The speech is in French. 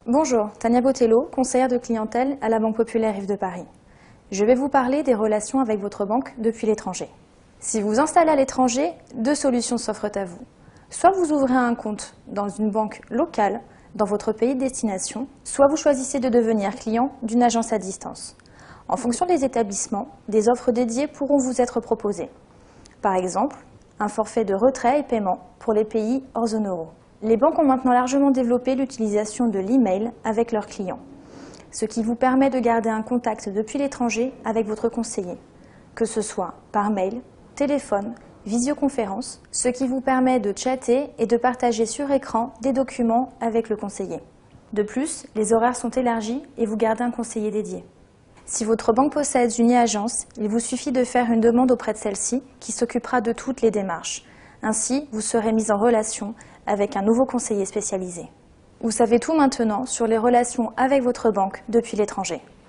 Bonjour, Tania Botello, conseillère de clientèle à la Banque Populaire Rive de Paris. Je vais vous parler des relations avec votre banque depuis l'étranger. Si vous vous installez à l'étranger, deux solutions s'offrent à vous. Soit vous ouvrez un compte dans une banque locale dans votre pays de destination, soit vous choisissez de devenir client d'une agence à distance. En fonction des établissements, des offres dédiées pourront vous être proposées. Par exemple, un forfait de retrait et paiement pour les pays hors zone euro. Les banques ont maintenant largement développé l'utilisation de l'e-mail avec leurs clients, ce qui vous permet de garder un contact depuis l'étranger avec votre conseiller, que ce soit par mail, téléphone, visioconférence, ce qui vous permet de chatter et de partager sur écran des documents avec le conseiller. De plus, les horaires sont élargis et vous gardez un conseiller dédié. Si votre banque possède une e-agence, il vous suffit de faire une demande auprès de celle-ci qui s'occupera de toutes les démarches. Ainsi, vous serez mis en relation avec un nouveau conseiller spécialisé. Vous savez tout maintenant sur les relations avec votre banque depuis l'étranger.